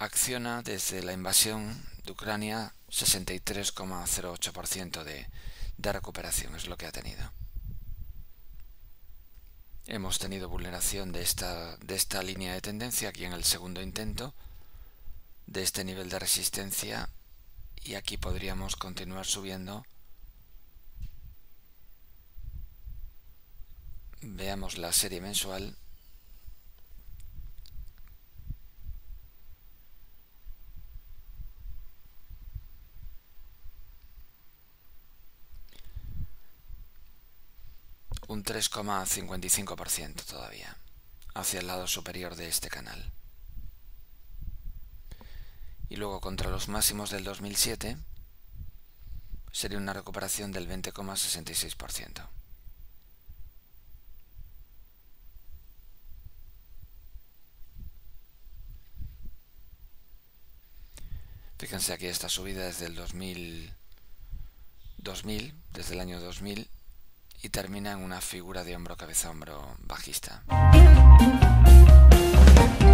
acciona desde la invasión de Ucrania 63,08% de recuperación, es lo que ha tenido. Hemos tenido vulneración de esta línea de tendencia aquí en el segundo intento, de este nivel de resistencia, y aquí podríamos continuar subiendo. Veamos la serie mensual. Un 3,55% todavía, hacia el lado superior de este canal. Y luego contra los máximos del 2007 sería una recuperación del 20,66%. Fíjense aquí esta subida desde el 2000, desde el año 2000, y termina en una figura de hombro cabeza hombro bajista.